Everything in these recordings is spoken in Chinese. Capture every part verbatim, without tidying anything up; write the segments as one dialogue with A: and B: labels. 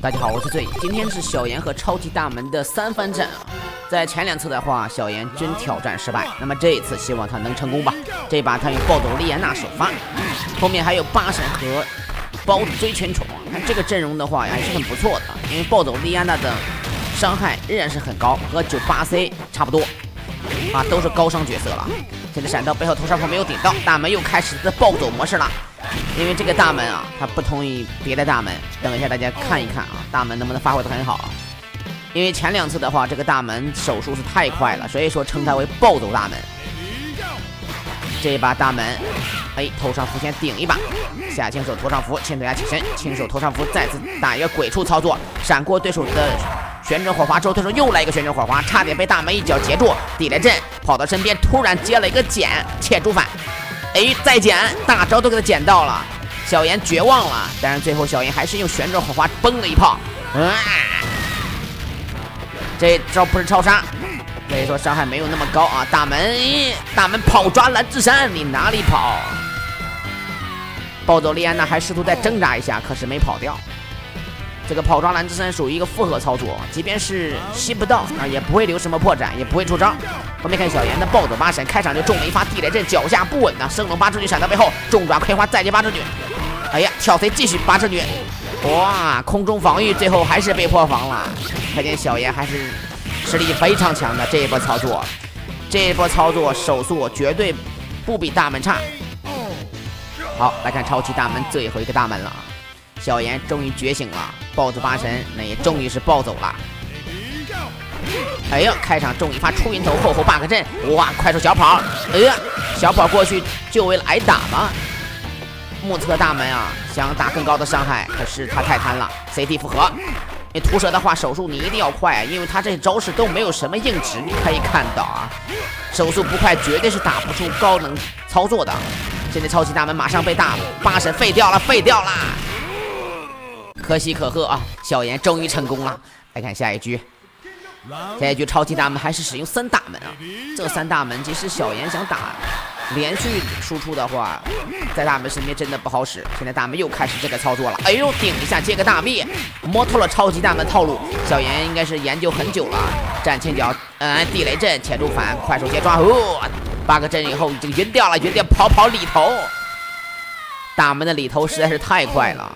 A: 大家好，我是醉。今天是小严和超级大门的三番战啊。在前两次的话，小严真挑战失败。那么这一次，希望他能成功吧。这把他用暴走莉安娜首发，后面还有八神和包子追全宠。看这个阵容的话，还是很不错的。因为暴走莉安娜的伤害仍然是很高，和九八 C 差不多啊，都是高伤角色了。现在闪到背后头上风没有顶到，大门又开始的暴走模式了。因为这个大门啊，它不同于别的大门。等一下大家看一看啊，大门能不能发挥得很好啊？因为前两次的话，这个大门手速是太快了，所以说称它为暴走大门。这一把大门，哎，头上符先顶一把，下轻手头上符，牵对牙起身，轻手头上符再次打一个鬼畜操作，闪过对手的旋转火花之后，对手又来一个旋转火花，差点被大门一脚截住。地雷阵跑到身边，突然接了一个剪切猪反。哎，再捡，大招都给他捡到了，小严绝望了，但是最后小严还是用旋转火花崩了一炮，啊，这招不是超杀，所以说伤害没有那么高啊。大门，大门跑抓蓝之山，你哪里跑？暴走莉安娜还试图再挣扎一下，可是没跑掉。这个跑抓蓝之山属于一个复合操作，即便是吸不到啊，也不会留什么破绽，也不会出招。后面看小严的暴走八神，开场就中了一发地雷阵，脚下不稳呐、啊，升龙八之女闪到背后，重爪葵花再接八之女，哎呀，跳 C 继续八之女，哇，空中防御最后还是被破防了。可见小严还是实力非常强的这一波操作，这一波操作手速绝对不比大门差。好，来看超级大门最后一个大门了。小严终于觉醒了，暴走八神那也终于是暴走了。哎呀，开场中一发出云头，后后 bug 阵，哇，快速小跑，哎呀，小跑过去就为了挨打吗？目测大门啊，想打更高的伤害，可是他太贪了。C D 复合，你徒手的话手速你一定要快啊，因为他这招式都没有什么硬直，你可以看到啊，手速不快绝对是打不出高能操作的。现在超级大门马上被大八神废掉了，废掉了。可喜可贺啊！小严终于成功了。来看下一局，下一局超级大门还是使用三大门啊。这三大门其实小严想打连续输出的话，在大门身边真的不好使。现在大门又开始这个操作了，哎呦，顶一下接个大 V， 摸透了超级大门套路。小严应该是研究很久了，站前脚，嗯，地雷阵切住反，快手接抓，哦，八个阵以后已经晕掉了，晕掉跑跑里头。大门的里头实在是太快了。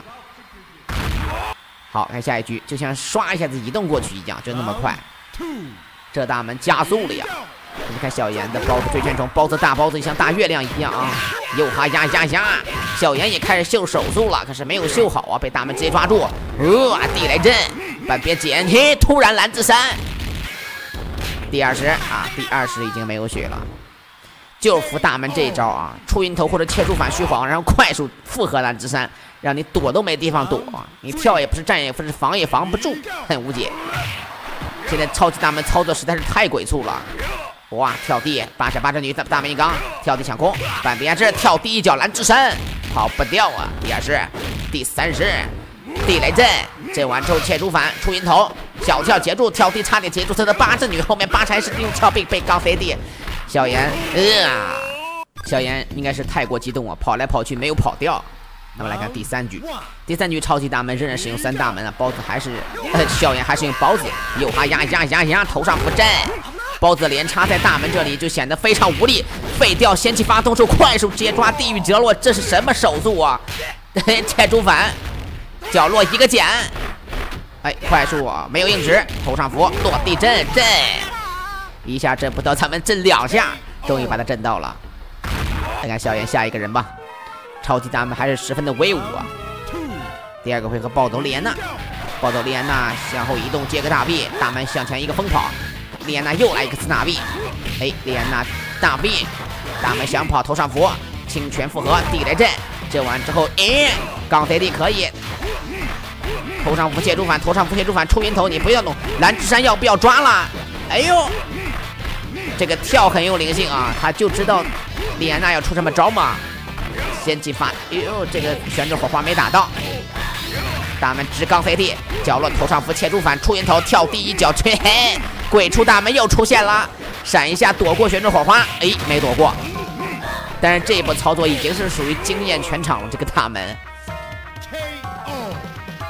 A: 好，看下一局，就像刷一下子移动过去一样，就那么快。这大门加速了呀！你看小严的包子追圈虫，包子大包子像大月亮一样啊！又哈呀呀呀！小严也开始秀手速了，可是没有秀好啊，被大门直接抓住。呃，地雷阵，半边捡，嘿，突然蓝之山。第二十啊，第二十已经没有血了。就服大门这一招啊，出云头或者切出反虚晃，然后快速复合蓝之山，让你躲都没地方躲，你跳也不是，站也不是，防也防不住，很无解。现在超级大门操作实在是太鬼畜了，哇，跳地八闪八神女大大门一刚，跳地抢空，半边这跳第一脚蓝之山，跑不掉啊！第二十，第三十，地雷阵，阵完之后切出反出云头，小跳截住，跳地差点截住他的八神女，后面八神是用跳被被刚飞地。小严，呃，小严应该是太过激动啊，跑来跑去没有跑掉。那么来看第三局，第三局超级大门仍然使用三大门啊，包子还是，呃，小严还是用包子，又哈呀呀呀呀，头上不震，包子连插在大门这里就显得非常无力，废掉仙气发动之后快速接抓地狱折落，这是什么手速啊？切猪反，角落一个剪，哎，快速啊，没有硬直，头上符落地震震。一下震不到，咱们震两下，终于把他震到了。来看小严下一个人吧，超级大门还是十分的威武啊。第二个回合暴走莉安娜，暴走莉安娜向后移动接个大 V， 大门向前一个疯跑，莉安娜又来一个斯纳 V， 哎，莉安娜大 V， 大门想跑头上符，清泉复合地雷阵，震完之后，哎，刚飞地可以。头上符切住反，头上符切住反，出云头你不要弄，蓝之山要不要抓了？哎呦！这个跳很有灵性啊，他就知道莉安娜要出什么招嘛。先击发，哎呦，这个旋转火花没打到。大门直刚飞地，角落头上符切住反，出云头跳第一脚，吹嘿，鬼畜大门又出现了，闪一下躲过旋转火花，哎，没躲过。但是这一波操作已经是属于惊艳全场了，这个大门。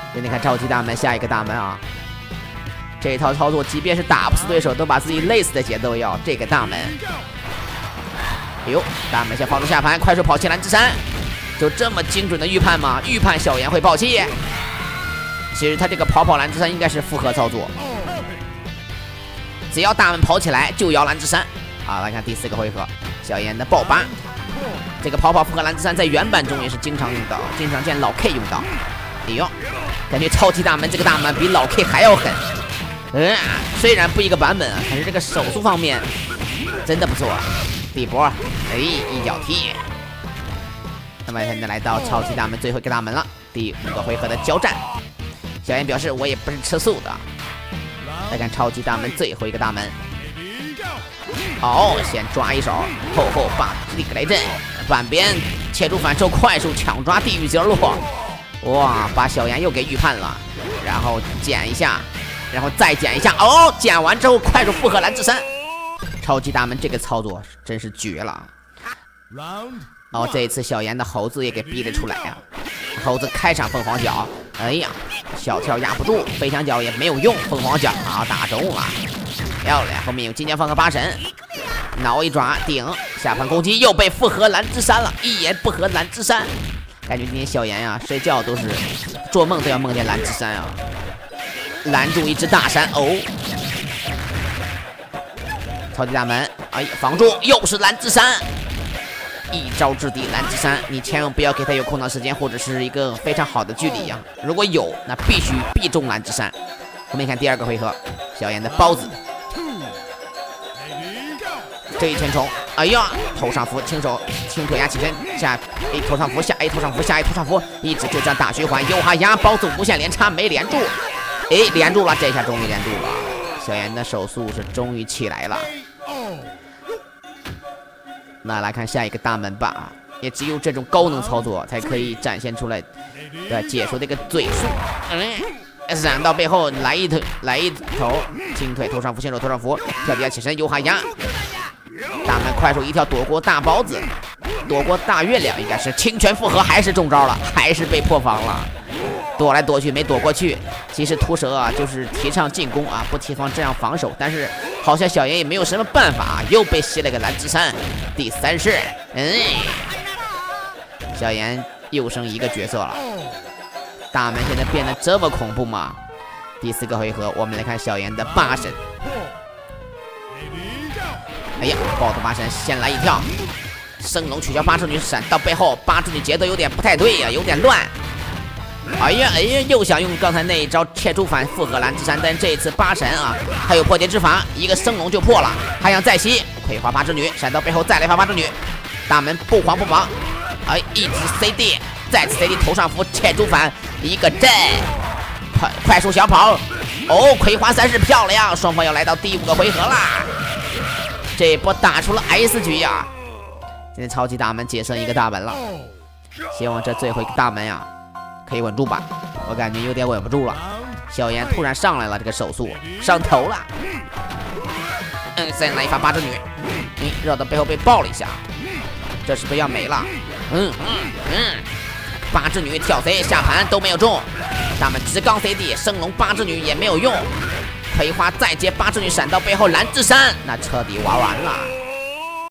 A: 给你看超级大门，下一个大门啊！这一套操作，即便是打不死对手，都把自己累死的节奏要这个大门。哎呦，大门先放出下盘，快速跑进蓝之山，就这么精准的预判吗？预判小妍会爆气。其实他这个跑跑蓝之山应该是复合操作，只要大门跑起来就摇蓝之山。啊，来看第四个回合，小妍的爆八。这个跑跑复合蓝之山在原版中也是经常用到，经常见老 K 用到。哎呦，感觉超级大门这个大门比老 K 还要狠。嗯，虽然不一个版本，可是这个手速方面真的不错。第一波，哎，一脚踢。那么现在来到超级大门最后一个大门了，第五个回合的交战。小妍表示我也不是吃素的。来看超级大门最后一个大门。好，先抓一手，后后把地雷阵，反边切出反抽，快速抢抓地狱折落。哇，把小妍又给预判了，然后捡一下，然后再捡一下。哦，捡完之后快速复合蓝之山。超级大门这个操作真是绝了。哦，这一次小妍的猴子也给逼了出来呀、啊！猴子开场凤凰脚，哎呀，小跳压不住，飞翔脚也没有用，凤凰脚啊打中了，漂亮！后面有金江放和八神，挠一爪顶，下盘攻击又被复合蓝之山了，一言不合蓝之山，感觉今天小妍呀、啊、睡觉都是做梦都要梦见蓝之山啊，拦住一只大山哦。超级大门，哎，防住，又是蓝之山。一招制敌蓝之山，你千万不要给他有空档时间或者是一个非常好的距离呀、啊。如果有，那必须必中蓝之山。我们看第二个回合，小妍的包子，这一前冲，哎呀，头上扶，轻手轻腿压起身下 A 头上扶下 A 头上扶下 A 头上扶，一直就这样打循环，哟哈呀，包子无限连插没连住，哎，连住了，这下终于连住了，小妍的手速是终于起来了。那来看下一个大门吧，也只有这种高能操作才可以展现出来，对解说这个嘴速。嗯，闪到背后来一头，来一头轻腿头上扶，先手头上扶，跳底下起身，哟哈呀！大门快速一跳躲过大包子，躲过大月亮，应该是清泉复合，还是中招了，还是被破防了。躲来躲去没躲过去。其实屠蛇啊，就是提倡进攻啊，不提防这样防守。但是好像小妍也没有什么办法，又被吸了个蓝之山。第三式，嗯，小妍又升一个角色了。大门现在变得这么恐怖吗？第四个回合，我们来看小妍的八神。哎呀，暴走八神先来一跳，升龙取消八之女闪到背后，八之女节奏有点不太对呀、啊，有点乱。哎呀哎呀，又想用刚才那一招切出反复合蓝之山，但这一次八神啊，还有破解之法，一个升龙就破了，还想再吸，葵花八之女闪到背后再来发八之女，大门不慌不忙，哎，一直 C D， 再次 C D 头上扶切出反，一个震，快快速小跑，哦，葵花三式漂亮，双方要来到第五个回合啦，这一波打出了 S 局呀、啊，现在超级大门只剩一个大门了，希望这最后一个大门呀、啊。可以稳住吧，我感觉有点稳不住了。小妍突然上来了，这个手速上头了。嗯，再来一发八之女，嗯，绕到背后被爆了一下，这是不是要没了？嗯嗯嗯，八之女跳 C 下盘都没有中，他们直杠 C D 升龙八之女也没有用，葵花再接八之女闪到背后蓝之山，那彻底玩完了。